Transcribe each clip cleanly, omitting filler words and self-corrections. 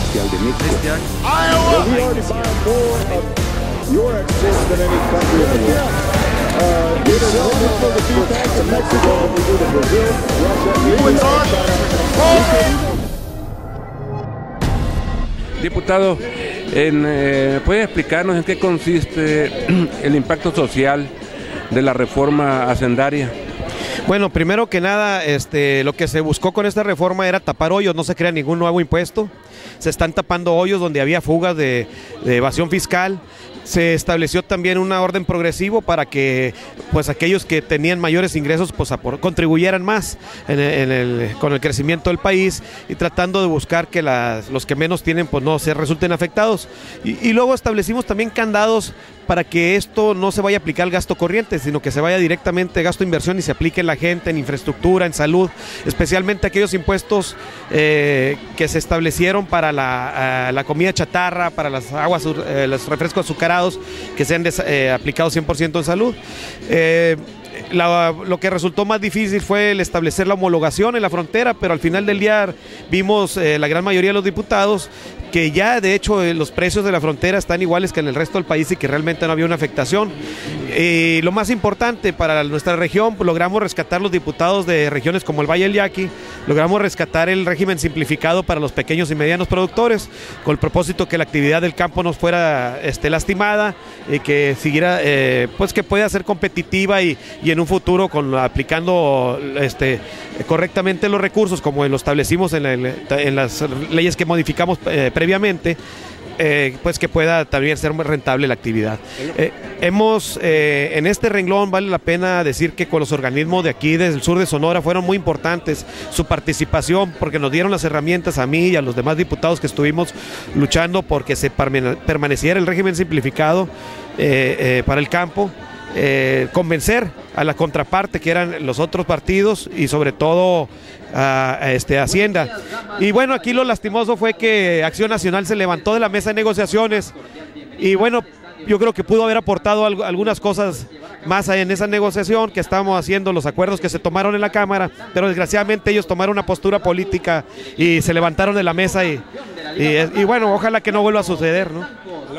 Social de México. Diputado, ¿puede explicarnos en qué consiste el impacto social de la reforma hacendaria? Bueno, primero que nada, lo que se buscó con esta reforma era tapar hoyos, no se crea ningún nuevo impuesto. Se están tapando hoyos donde había fugas de evasión fiscal. Se estableció también una orden progresivo para que pues aquellos que tenían mayores ingresos pues contribuyeran más con el crecimiento del país, y tratando de buscar que los que menos tienen pues no se resulten afectados. Y luego establecimos también candados para que esto no se vaya a aplicar al gasto corriente, sino que se vaya directamente a gasto de inversión y se aplique en la gente, en infraestructura, en salud, especialmente aquellos impuestos que se establecieron para la comida chatarra, para las aguas, los refrescos azucarados, que sean aplicados 100% en salud. Lo que resultó más difícil fue el establecer la homologación en la frontera, pero al final del día vimos la gran mayoría de los diputados que ya de hecho los precios de la frontera están iguales que en el resto del país y que realmente no había una afectación. Lo más importante para nuestra región, logramos rescatar los diputados de regiones como el Valle del Yaqui, logramos rescatar el régimen simplificado para los pequeños y medianos productores, con el propósito que la actividad del campo no fuera lastimada, y que siguiera, pues que pueda ser competitiva y en un futuro aplicando correctamente los recursos, como lo establecimos en las leyes que modificamos previamente, pues que pueda también ser muy rentable la actividad. En este renglón vale la pena decir que con los organismos de aquí, desde el sur de Sonora, fueron muy importantes su participación, porque nos dieron las herramientas a mí y a los demás diputados que estuvimos luchando porque se permaneciera el régimen simplificado para el campo. Convencer a la contraparte, que eran los otros partidos, y sobre todo a Hacienda. Y bueno, aquí lo lastimoso fue que Acción Nacional se levantó de la mesa de negociaciones, y bueno, yo creo que pudo haber aportado algunas cosas más en esa negociación que estábamos haciendo, los acuerdos que se tomaron en la Cámara, pero desgraciadamente ellos tomaron una postura política y se levantaron de la mesa, y bueno, ojalá que no vuelva a suceder, ¿no?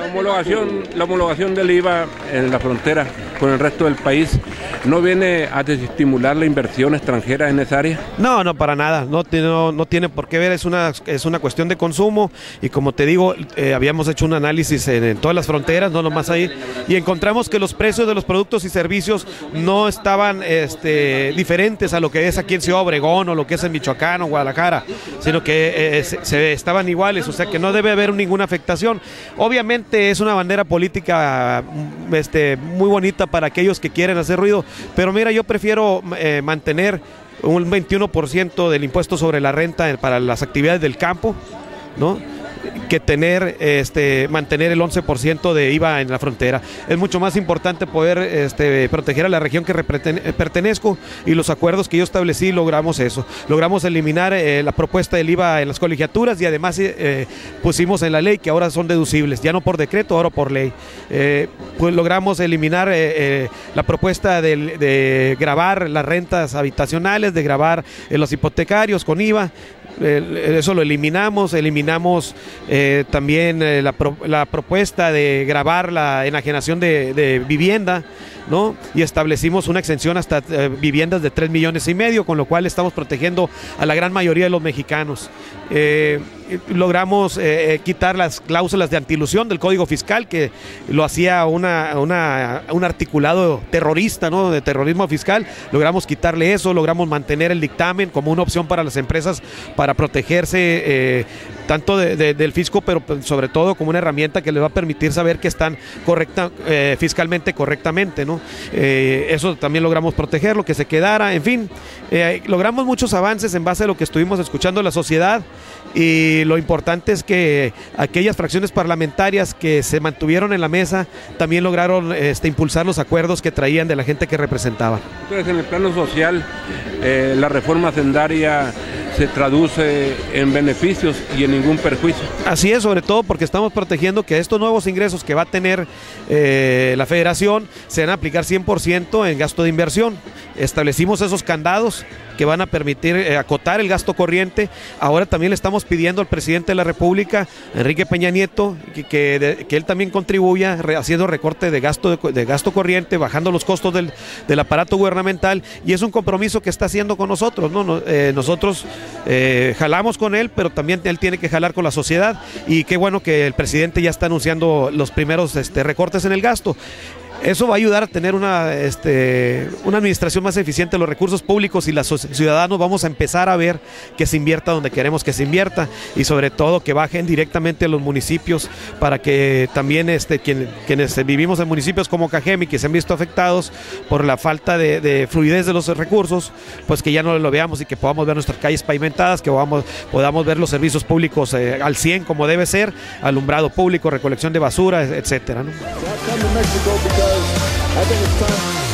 La homologación del IVA en la frontera con el resto del país, ¿no viene a desestimular la inversión extranjera en esa área? No, para nada, no tiene por qué ver, es una cuestión de consumo, y como te digo, habíamos hecho un análisis en todas las fronteras, no nomás ahí, y encontramos que los precios de los productos y servicios no estaban diferentes a lo que es aquí en Ciudad Obregón o lo que es en Michoacán o Guadalajara, sino que se estaban iguales, o sea que no debe haber ninguna afectación. Obviamente es una bandera política muy bonita para aquellos que quieren hacer ruido, pero mira, yo prefiero mantener un 21% del impuesto sobre la renta para las actividades del campo, ¿no?, que mantener el 11% de IVA en la frontera. Es mucho más importante poder proteger a la región que pertenezco, y los acuerdos que yo establecí logramos eso. Logramos eliminar la propuesta del IVA en las colegiaturas, y además pusimos en la ley que ahora son deducibles, ya no por decreto, ahora por ley. Pues logramos eliminar la propuesta de gravar las rentas habitacionales, de gravar los hipotecarios con IVA. Eso lo eliminamos también la propuesta de gravar la enajenación de vivienda, ¿no? Y establecimos una exención hasta viviendas de 3,5 millones, con lo cual estamos protegiendo a la gran mayoría de los mexicanos. Logramos quitar las cláusulas de antiilusión del Código Fiscal, que lo hacía un articulado terrorista, ¿no?, de terrorismo fiscal. Logramos quitarle eso, logramos mantener el dictamen como una opción para las empresas para protegerse tanto del fisco, pero sobre todo como una herramienta que les va a permitir saber que están fiscalmente correctamente, ¿no? Eso también logramos protegerlo, que se quedara, en fin, logramos muchos avances en base a lo que estuvimos escuchando de la sociedad, y lo importante es que aquellas fracciones parlamentarias que se mantuvieron en la mesa también lograron impulsar los acuerdos que traían de la gente que representaba. Entonces, en el plano social, la reforma hacendaria se traduce en beneficios y en ningún perjuicio. Así es, sobre todo porque estamos protegiendo que estos nuevos ingresos que va a tener la federación se van a aplicar 100% en gasto de inversión. Establecimos esos candados que van a permitir acotar el gasto corriente. Ahora también le estamos pidiendo al presidente de la República, Enrique Peña Nieto, que él también contribuya haciendo recorte de gasto corriente, bajando los costos del aparato gubernamental, y es un compromiso que está haciendo con nosotros, ¿no? Nosotros jalamos con él, pero también él tiene que jalar con la sociedad, y qué bueno que el presidente ya está anunciando los primeros recortes en el gasto. Eso va a ayudar a tener una administración más eficiente de los recursos públicos, y los ciudadanos vamos a empezar a ver que se invierta donde queremos que se invierta, y sobre todo que bajen directamente a los municipios, para que también quienes vivimos en municipios como Cajeme, que se han visto afectados por la falta de fluidez de los recursos, pues que ya no lo veamos y que podamos ver nuestras calles pavimentadas, que podamos ver los servicios públicos al 100 como debe ser, alumbrado público, recolección de basura, etcétera, ¿no? I think it's time.